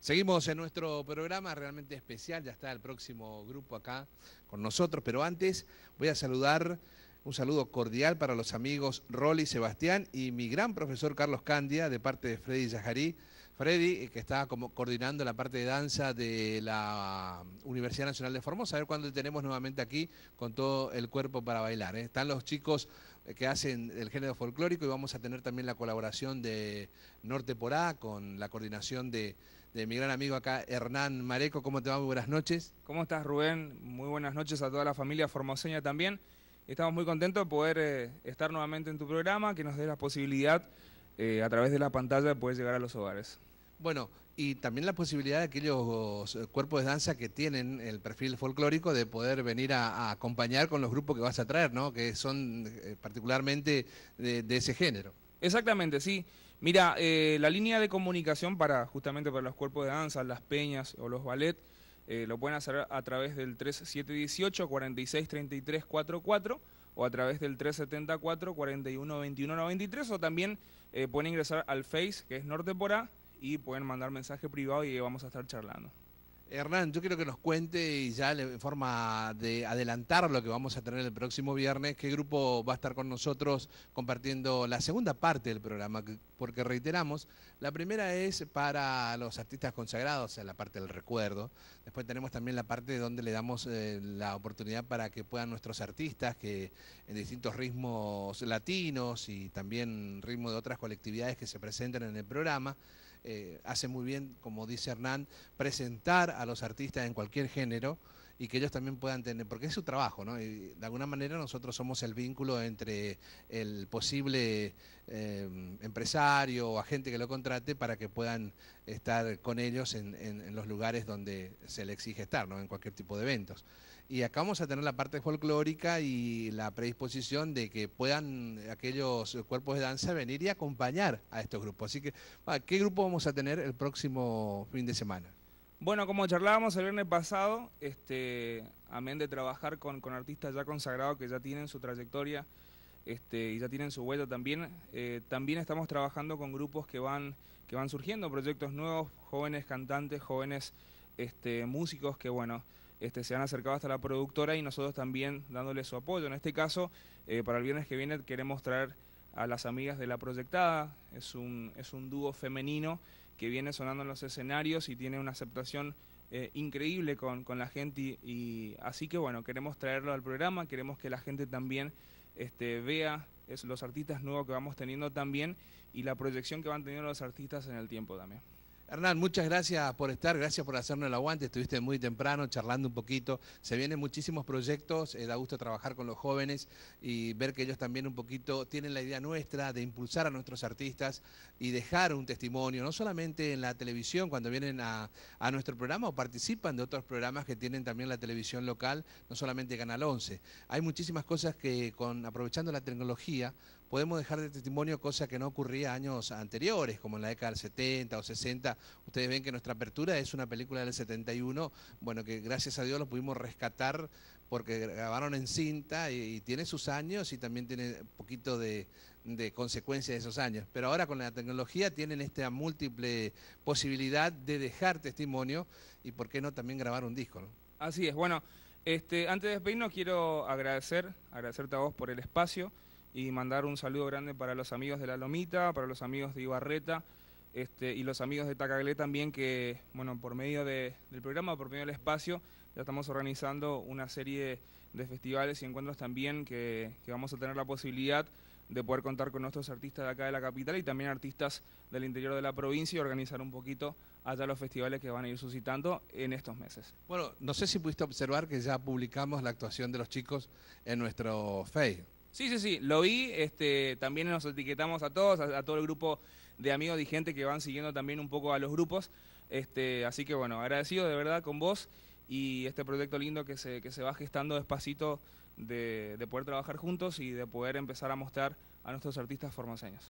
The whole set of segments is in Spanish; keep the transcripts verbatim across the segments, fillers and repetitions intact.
Seguimos en nuestro programa realmente especial, ya está el próximo grupo acá con nosotros, pero antes voy a saludar, un saludo cordial para los amigos Rolly, Sebastián y mi gran profesor Carlos Candia, de parte de Freddy Yajarí. Freddy, que está como coordinando la parte de danza de la Universidad Nacional de Formosa, a ver cuándo tenemos nuevamente aquí con todo el cuerpo para bailar, ¿eh? Están los chicos que hacen el género folclórico y vamos a tener también la colaboración de Norte por A con la coordinación de... de mi gran amigo acá, Hernán Mareco. ¿Cómo te va? Muy buenas noches. ¿Cómo estás, Rubén? Muy buenas noches a toda la familia formoseña también. Estamos muy contentos de poder eh, estar nuevamente en tu programa, que nos dé la posibilidad, eh, a través de la pantalla, de poder llegar a los hogares. Bueno, y también la posibilidad de aquellos cuerpos de danza que tienen el perfil folclórico de poder venir a, a acompañar con los grupos que vas a traer, ¿no? Que son eh, particularmente de, de ese género. Exactamente, sí. Mira, eh, la línea de comunicación para justamente para los cuerpos de danza, las peñas o los ballet, eh, lo pueden hacer a través del tres siete uno ocho, cuatro seis tres tres cuatro cuatro o a través del tres siete cuatro, cuatro uno, veintiuno noventa y tres, o también eh, pueden ingresar al Face, que es Norte por A, y pueden mandar mensaje privado y vamos a estar charlando. Hernán, yo quiero que nos cuente, y ya en forma de adelantar lo que vamos a tener el próximo viernes, qué grupo va a estar con nosotros compartiendo la segunda parte del programa, porque reiteramos, la primera es para los artistas consagrados, en la parte del recuerdo. Después tenemos también la parte donde le damos eh, la oportunidad para que puedan nuestros artistas, que en distintos ritmos latinos y también ritmos de otras colectividades que se presenten en el programa, Eh, hace muy bien, como dice Hernán, presentar a los artistas en cualquier género y que ellos también puedan tener, porque es su trabajo, ¿no? Y de alguna manera nosotros somos el vínculo entre el posible eh, empresario o agente que lo contrate para que puedan estar con ellos en, en, en los lugares donde se le exige estar, ¿no? En cualquier tipo de eventos. Y acá vamos a tener la parte folclórica y la predisposición de que puedan aquellos cuerpos de danza venir y acompañar a estos grupos. Así que, ¿qué grupo vamos a tener el próximo fin de semana? Bueno, como charlábamos el viernes pasado, este, amén de trabajar con, con artistas ya consagrados que ya tienen su trayectoria este, y ya tienen su huella también, eh, también estamos trabajando con grupos que van, que van surgiendo, proyectos nuevos, jóvenes cantantes, jóvenes este, músicos que, bueno, Este, se han acercado hasta la productora y nosotros también dándole su apoyo. En este caso, eh, para el viernes que viene queremos traer a las amigas de La Proyectada. Es un, es un dúo femenino que viene sonando en los escenarios y tiene una aceptación eh, increíble con, con la gente. Y, y así que bueno, queremos traerlo al programa, queremos que la gente también este, vea es, los artistas nuevos que vamos teniendo también y la proyección que van teniendo los artistas en el tiempo también. Hernán, muchas gracias por estar, gracias por hacernos el aguante, estuviste muy temprano charlando un poquito, se vienen muchísimos proyectos, eh, da gusto trabajar con los jóvenes y ver que ellos también un poquito tienen la idea nuestra de impulsar a nuestros artistas y dejar un testimonio, no solamente en la televisión cuando vienen a, a nuestro programa o participan de otros programas que tienen también la televisión local, no solamente Canal once. Hay muchísimas cosas que con aprovechando la tecnología podemos dejar de testimonio, cosa que no ocurría años anteriores, como en la década del setenta o sesenta. Ustedes ven que nuestra apertura es una película del setenta y uno, bueno, que gracias a Dios lo pudimos rescatar porque grabaron en cinta y, y tiene sus años y también tiene un poquito de, de consecuencias de esos años. Pero ahora con la tecnología tienen esta múltiple posibilidad de dejar testimonio y por qué no también grabar un disco, ¿no? Así es, bueno, este, antes de despedirnos quiero agradecer, agradecerte a vos por el espacio y mandar un saludo grande para los amigos de La Lomita, para los amigos de Ibarreta este, y los amigos de Tacaglé también que, bueno, por medio de, del programa, por medio del espacio, ya estamos organizando una serie de festivales y encuentros también que, que vamos a tener la posibilidad de poder contar con nuestros artistas de acá de la capital y también artistas del interior de la provincia y organizar un poquito allá los festivales que van a ir suscitando en estos meses. Bueno, no sé si pudiste observar que ya publicamos la actuación de los chicos en nuestro Facebook. Sí, sí, sí, lo vi, este, también nos etiquetamos a todos, a, a todo el grupo de amigos y gente que van siguiendo también un poco a los grupos, este, así que bueno, agradecido de verdad con vos y este proyecto lindo que se, que se va gestando despacito de, de poder trabajar juntos y de poder empezar a mostrar a nuestros artistas formoseños.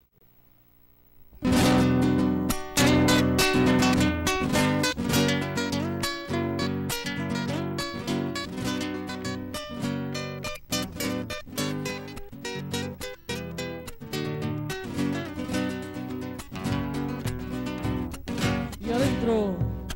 Adentro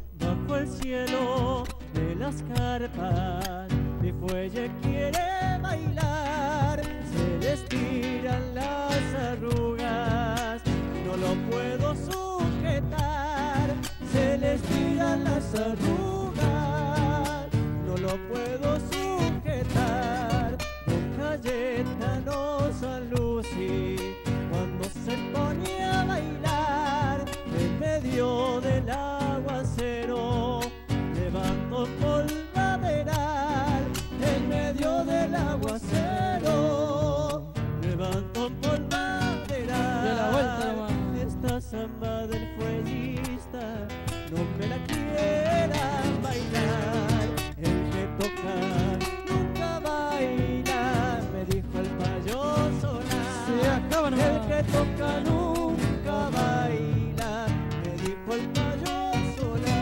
trepar, mi fuelle quiere bailar, se le estiran las arrugas, no lo puedo sujetar, se le estiran las arrugas, no lo puedo sujetar. Don Cayetano San Lucy, cuando se ponía a bailar en medio del aguacero, levanto polvaderal, en medio del aguacero, levanto polvaderal. De la vuelta nomás. Esta samba del fuellista no me la quieran bailar, el que toca nunca baila, me dijo el payo Solá. Se acaba nomás. El que toca nunca baila, me dijo el payo Solá.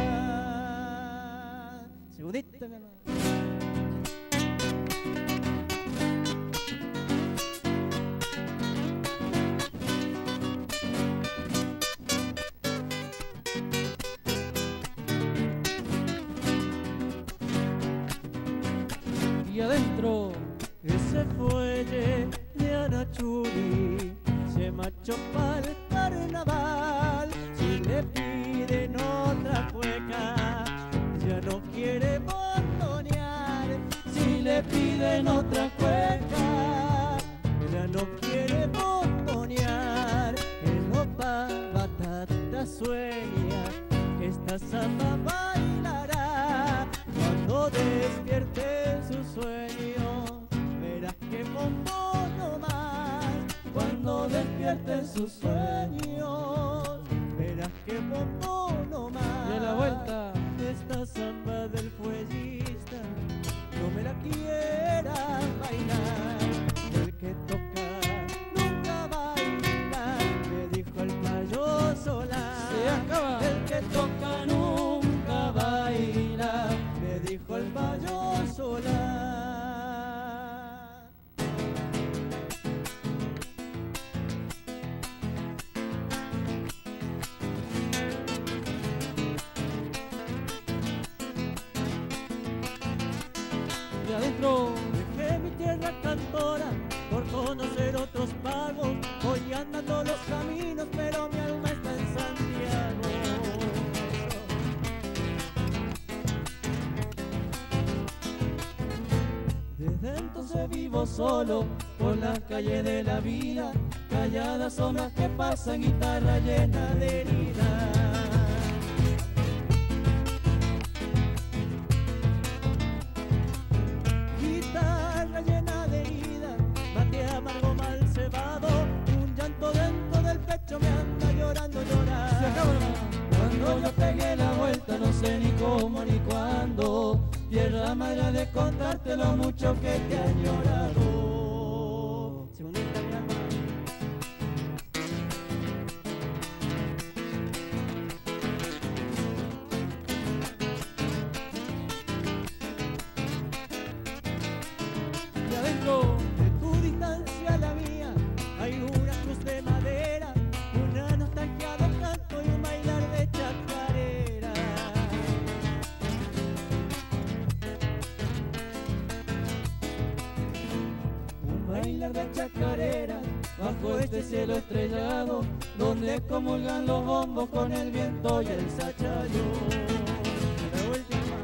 Segundita, mi hermano. Y adentro, Ese fuelle de Anachuri se marchó pa'l carnaval. Si le piden otra cueca, ya no quiere botonear. Si le piden otra cueca, ya no quiere botonear. El opa batata sueña que esta samba bailará cuando despierte su sueño. Verás que bombo no más cuando despierte sus sueños. Verás que bombo no más. y a la vuelta. Esta samba del fuellista no me la quieran bailar. El que toca nunca baila, me dijo el payo Solá. Se acaba. El que toca nunca baila, me dijo el payo Solá. Y adentro, Dejé mi tierra cantora por conocer otros pagos. Voy andando los caminos, pero mi alma está en Santiago. Desde entonces vivo solo por las calles de la vida, calladas sombras que pasan, guitarra llena de heridas. Guitarra llena de heridas, mate amargo mal cebado, un llanto dentro del pecho me anda llorando llorar. se acaba nomás. Cuando yo pegué la vuelta no sé ni cómo ni cuándo, tierra madre de contarte lo mucho que te ha añorado. Segundita, mi alma. Y adentro, De tu distancia a la mía hay una cruz de madera, una nostalgia de canto y un bailar de chacarera. Un bailar de chacarera bajo este cielo estrellado, donde comulgan los bombos con el viento y el sachayo. La última.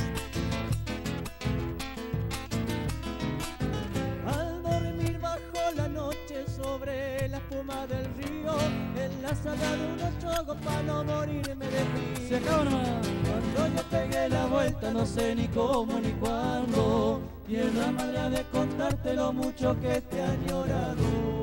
Al dormir bajo la noche sobre la espuma del río, en la sala de unos chogos para no morirme de frío. se acaba nomás. Cuando yo pegué la vuelta no sé ni cómo ni cuándo, tierra madre de contarte lo mucho que te ha añorado.